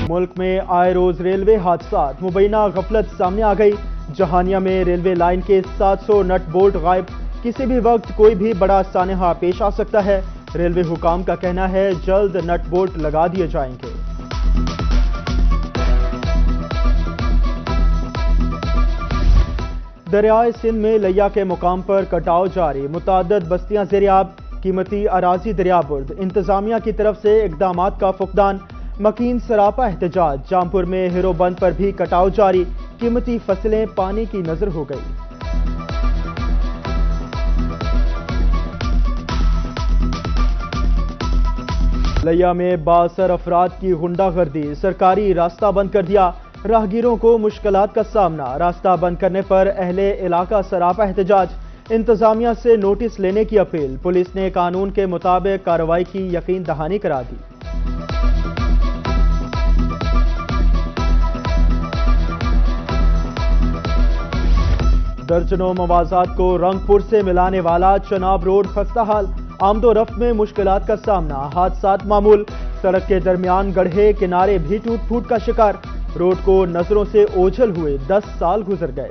ملک میں آئے روز ریلوے حادثات، مبینہ غفلت سامنے آ گئی۔ جہانیہ میں ریلوے لائن کے 700 نٹ بولٹ غائب، کسی بھی وقت کوئی بھی بڑا سانحہ پیش آ سکتا ہے۔ ریلوے حکام کا کہنا ہے جلد نٹ بولٹ لگا دیے جائیں گے۔ دریائے سندھ میں لیا کے مقام پر کٹاؤ جاری، متعدد بستیاں زیر آب، قیمتی اراضی دریابرد، انتظامیہ کی طرف سے اقدامات کا فقدان، مکین سراپا احتجاج۔ جامپور میں ہیرو بند پر بھی کٹاؤ جاری، قیمتی فصلیں پانی کی نذر ہو گئی۔ لیا میں بااثر افراد کی غنڈہ گردی، سرکاری راستہ بند کر دیا، راہگیروں کو مشکلات کا سامنا، راستہ بند کرنے پر اہل علاقہ سراپا احتجاج، انتظامیہ سے نوٹس لینے کی اپیل، پولیس نے قانون کے مطابق کارروائی کی یقین دہانی کرا دی۔ درجنوں موازات کو رنگ پور سے ملانے والا چناب روڈ خستہ حال، آمد و رفت میں مشکلات کا سامنا، حادثات معمول، سڑک کے درمیان گڑھے کنارے بھی ٹوٹ پھوٹ کا شکار، روڈ کو نظروں سے اوجھل ہوئے 10 سال گزر گئے۔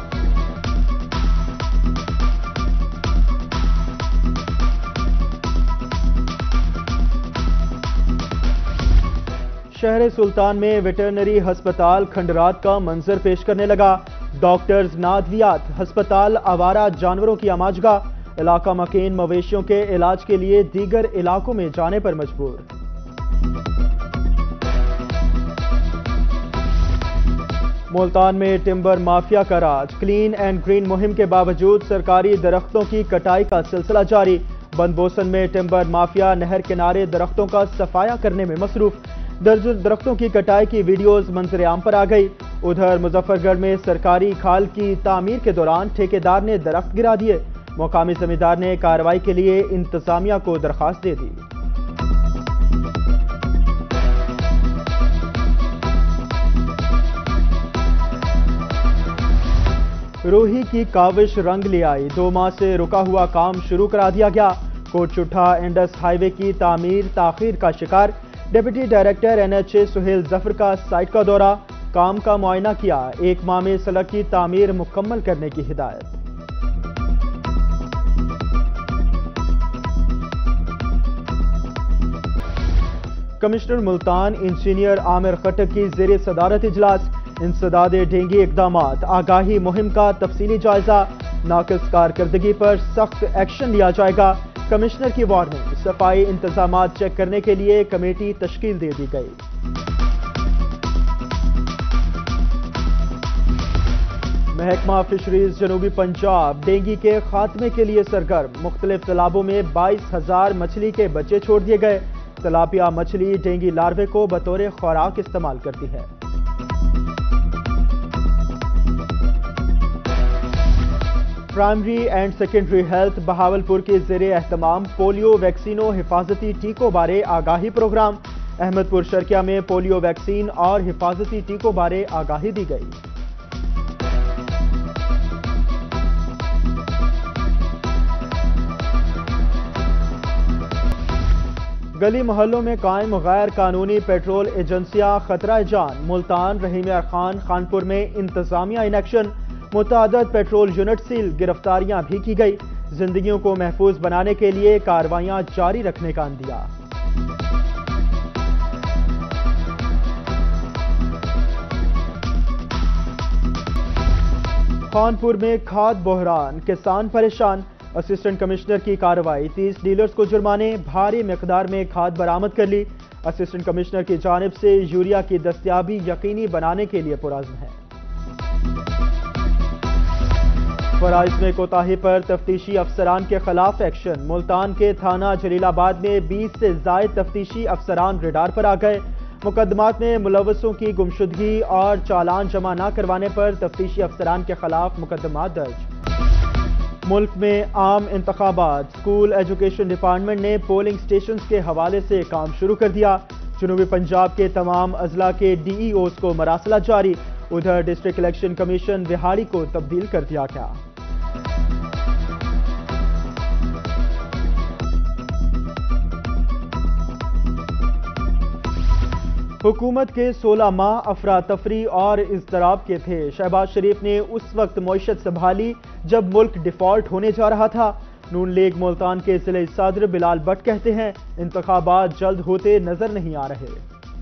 شہر سلطان میں ویٹرنری ہسپتال کھنڈرات کا منظر پیش کرنے لگا، ڈاکٹرز نادویات، ہسپتال آوارہ جانوروں کی آماجگاہ، علاقہ مکین مویشیوں کے علاج کے لیے دیگر علاقوں میں جانے پر مجبور۔ ملتان میں ٹمبر مافیا کا راج، کلین اینڈ گرین مہم کے باوجود سرکاری درختوں کی کٹائی کا سلسلہ جاری، بند بوسن میں ٹمبر مافیا نہر کنارے درختوں کا صفایا کرنے میں مصروف، درجن درختوں کی کٹائی کی ویڈیوز منظر عام پر آ گئی۔ ادھر مظفر گڑھ میں سرکاری کھال کی تعمیر کے دوران ٹھیکیدار نے درخت گرا دیے، مقامی زمیندار نے کارروائی کے لیے انتظامیہ کو درخواست دے دی۔ روہی کی کاوش رنگ لے آئی، 2 ماہ سے رکا ہوا کام شروع کرا دیا گیا، کوٹ چٹھا انڈس ہائی وے کی تعمیر تاخیر کا شکار، deputy director NHA Sohail Zafar کا سائٹ کا دورہ، کام کا معائنہ کیا، 1 ماہ میں سڑک کی تعمیر مکمل کرنے کی ہدایت۔ کمشنر ملتان انجینئر عامر خٹک کی زیر صدارت اجلاس، انسداد ڈینگی اقدامات، آگاہی مہم کا تفصیلی جائزہ، ناقص کارکردگی پر سخت ایکشن لیا جائے گا، کمشنر کی وارننگ، صفائی انتظامات چیک کرنے کے لیے کمیٹی تشکیل دے دی گئی۔ محکمہ فشریز جنوبی پنجاب ڈینگی کے خاتمے کے لیے سرگرم، مختلف تالابوں میں 22,000 مچھلی کے بچے چھوڑ دیے گئے، تلاپیا مچھلی ڈینگی لاروے کو بطور خوراک استعمال کرتی ہے۔ Primary and secondary health Bahawalpur کے زیر اہتمام پولیو ویکسینوں حفاظتی ٹیکوں بارے آگاہی پروگرام، احمد پور شرکیہ میں پولیو ویکسین اور حفاظتی ٹیکوں بارے آگاہی دی گئی۔ گلی محلوں میں قائم غیر قانونی پیٹرول ایجنسیاں خطرہ جان، ملتان رحیم یار خان خانپور میں انتظامیہ ان ایکشن، متعدد پیٹرول یونٹ سیل، گرفتاریاں بھی کی گئی، زندگیوں کو محفوظ بنانے کے لیے کارروائیاں جاری رکھنے کا عندیہ۔ خانپور میں کھاد بحران، کسان پریشان، اسسٹنٹ کمشنر کی کارروائی، 30 ڈیلرز کو جرمانے، بھاری مقدار میں کھاد برآمد کر لی، اسسٹنٹ کمشنر کی جانب سے یوریا کی دستیابی یقینی بنانے کے لیے پرعزم ہے۔ فرائض میں کوتاہی پر تفتیشی افسران کے خلاف ایکشن، ملتان کے تھانہ جلیل آباد میں 20 سے زائد تفتیشی افسران ریڈار پر آ گئے، مقدمات میں ملوثوں کی گمشدگی اور چالان جمع نہ کروانے پر تفتیشی افسران کے خلاف مقدمات درج۔ ملک میں عام انتخابات، اسکول ایجوکیشن ڈپارٹمنٹ نے پولنگ سٹیشنز کے حوالے سے کام شروع کر دیا، جنوبی پنجاب کے تمام اضلاع کے DEOs کو مراسلہ جاری، ادھر ڈسٹرکٹ الیکشن کمیشن وہاڑی کو تبدیل کر دیا گیا۔ حکومت کے 16 ماہ افراتفری اور اضطراب کے تھے. شہباز شریف نے اس وقت معیشت سنبھالی جب ملک ڈیفالٹ ہونے جا رہا تھا. نون لیگ ملتان کے ضلع صدر بلال بٹ کہتے ہیں انتخابات جلد ہوتے نظر نہیں آ رہے.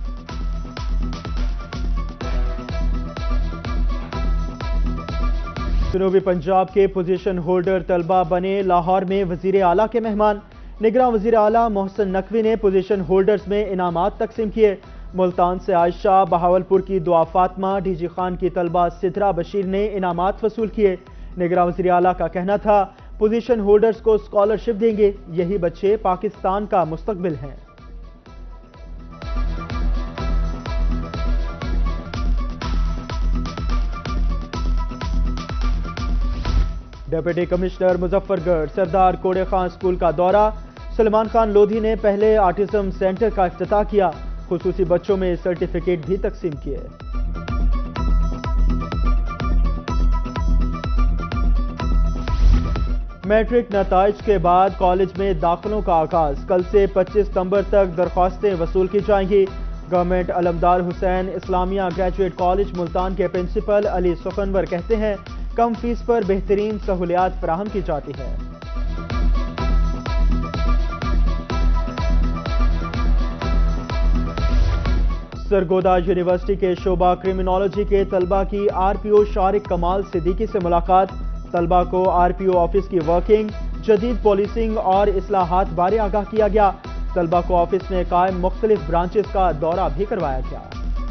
جنوبی پنجاب کے پوزیشن ہولڈر طلبہ بنے لاہور میں وزیر اعلیٰ کے مہمان. نگراں وزیر اعلیٰ محسن نقوی نے پوزیشن ہولڈرز میں انعامات تقسیم کیے. ملتان سے عائشہ، بہاولپور کی دعا فاطمہ، ڈی جی خان کی طلبہ سدرا بشیر نے انعامات وصول کیے. نگراں وزیر اعلیٰ کا کہنا تھا پوزیشن ہولڈرز کو اسکالرشپ دیں گے، یہی بچے پاکستان کا مستقبل ہیں. ڈپٹی کمشنر مظفر گڑھ سردار کوڑے خان اسکول کا دورہ. سلمان خان لودھی نے پہلے آٹزم سینٹر کا افتتاح کیا. خصوصی بچوں میں سرٹیفکیٹ بھی تقسیم کیے. میٹرک نتائج کے بعد کالج میں داخلوں کا آغاز. کل سے 25 ستمبر تک درخواستیں وصول کی جائیں گی. Government Alamdar Hussain Islamia graduate college Multan کے پرنسپل علی سخنور کہتے ہیں کم فیس پر بہترین سہولیات فراہم کی جاتی ہے. سرگودا یونیورسٹی کے شعبہ کرمنالوجی کے طلبہ کی R P O Shariq Kamal Siddiqui سے ملاقات. طلبہ کو آر پی او آفس کی ورکنگ، جدید پالیسنگ اور اصلاحات بارے آگاہ کیا گیا. طلبہ کو آفس میں قائم مختلف برانچز کا دورہ بھی کروایا گیا.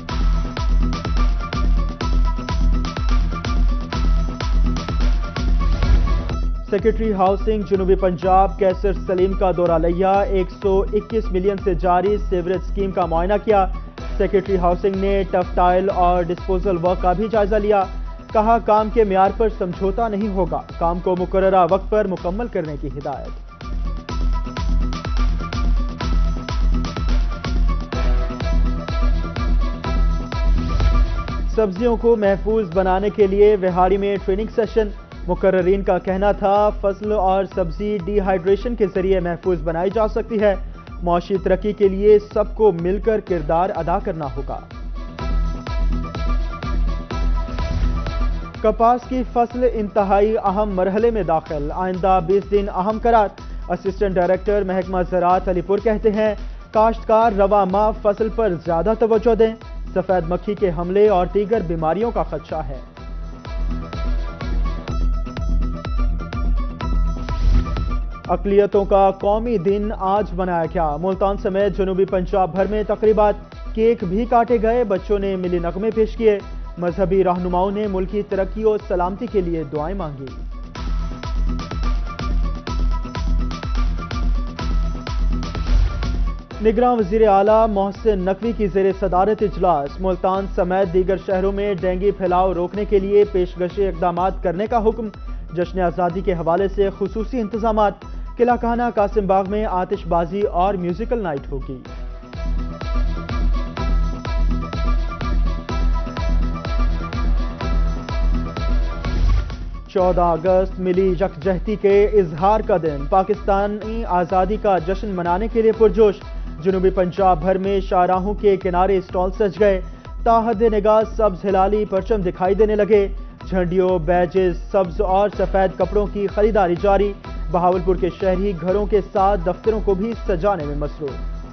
سیکرٹری ہاؤسنگ جنوبی پنجاب کیسر سلیم کا دورہ لیا. 121 ملین سے جاری سیوریج اسکیم کا معائنہ کیا. سیکرٹری ہاؤسنگ نے ٹفٹائل اور ڈسپوزل ورک کا بھی جائزہ لیا. کہا کام کے معیار پر سمجھوتا نہیں ہوگا، کام کو مقررہ وقت پر مکمل کرنے کی ہدایت. سبزیوں کو محفوظ بنانے کے لیے وہاڑی میں ٹریننگ سیشن. مقررین کا کہنا تھا فصل اور سبزی ڈی ہائیڈریشن کے ذریعے محفوظ بنائی جا سکتی ہے. معاشی ترقی کے لیے سب کو مل کر کردار ادا کرنا ہوگا. کپاس کی فصل انتہائی اہم مرحلے میں داخل. آئندہ 20 دن اہم قرار. اسسٹنٹ ڈائریکٹر محکمہ زراعت علی پور کہتے ہیں کاشتکار رواں ماہ فصل پر زیادہ توجہ دیں. سفید مکھی کے حملے اور دیگر بیماریوں کا خدشہ ہے. اقلیتوں کا قومی دن آج منایا گیا. ملتان سمیت جنوبی پنجاب بھر میں تقریبات. کیک بھی کاٹے گئے. بچوں نے ملی نغمے پیش کیے. مذہبی رہنماؤں نے ملکی ترقی و سلامتی کے لیے دعائیں مانگی. نگراں وزیر اعلیٰ محسن نقوی کی زیر صدارت اجلاس. ملتان سمیت دیگر شہروں میں ڈینگی پھیلاؤ روکنے کے لیے پیشگشی اقدامات کرنے کا حکم. جشن آزادی کے حوالے سے خصوصی انتظامات. قلعہ خانہ قاسم باغ میں آتش بازی اور میوزیکل نائٹ ہوگی. چودہ اگست ملی یکجہتی کے اظہار کا دن. پاکستانی آزادی کا جشن منانے کے لیے پرجوش. جنوبی پنجاب بھر میں شاہراہوں کے کنارے اسٹال سج گئے. تاحد نگاہ سبز ہلالی پرچم دکھائی دینے لگے. جھنڈیوں، بیجز، سبز اور سفید کپڑوں کی خریداری جاری. بہاولپور کے شہری گھروں کے ساتھ دفتروں کو بھی سجانے میں مصروف.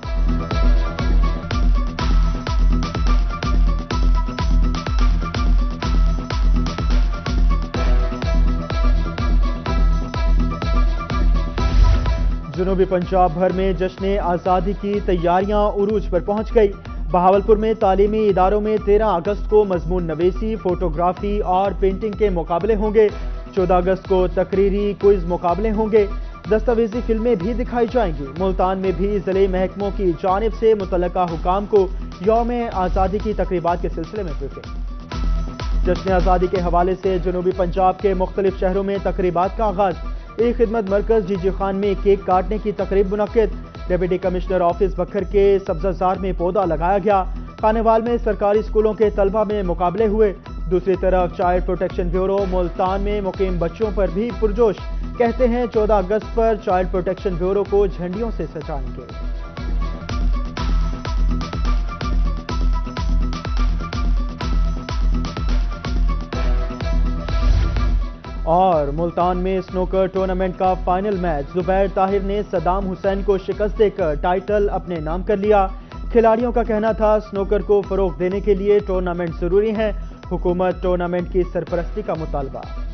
جنوبی پنجاب بھر میں جشن آزادی کی تیاریاں عروج پر پہنچ گئی. بہاولپور میں تعلیمی اداروں میں 13 اگست کو مضمون نویسی، فوٹوگرافی اور پینٹنگ کے مقابلے ہوں گے. 14 اگست کو تقریری کوئز مقابلے ہوں گے. دستاویزی فلمیں بھی دکھائی جائیں گی. ملتان میں بھی ضلعی محکموں کی جانب سے متعلقہ حکام کو یوم آزادی کی تقریبات کے سلسلے میں بریفنگ. جشن آزادی کے حوالے سے جنوبی پنجاب کے مختلف شہروں میں تقریبات کا آغاز. ایک خدمت مرکز ڈی جی خان میں کیک کاٹنے کی تقریب منعقد. ڈپٹی کمشنر آفس بکھر کے سبزہ میں پودا لگایا گیا. خانیوال میں سرکاری اسکولوں کے طلبہ میں مقابلے ہوئے. دوسری طرف چائلڈ پروٹیکشن بیورو ملتان میں مقیم بچوں پر بھی پرجوش. کہتے ہیں 14 اگست پر چائلڈ پروٹیکشن بیورو کو جھنڈیوں سے سجائیں گے. اور ملتان میں سنوکر ٹورنامنٹ کا فائنل میچ زبیر طاہر نے صدام حسین کو شکست دے کر ٹائٹل اپنے نام کر لیا۔ کھلاڑیوں کا کہنا تھا سنوکر کو فروغ دینے کے لیے ٹورنامنٹ ضروری ہے، حکومت ٹورنامنٹ کی سرپرستی کا مطالبہ۔